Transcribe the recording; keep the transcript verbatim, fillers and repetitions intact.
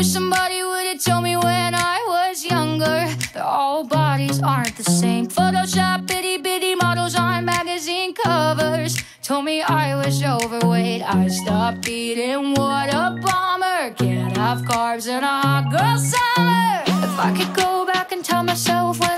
wish somebody would've told me when I was younger that all bodies aren't the same. Photoshop itty bitty models on magazine covers told me I was overweight. I stopped eating, what a bummer. Can't have carbs in a hot girl summer. If I could go back and tell myself when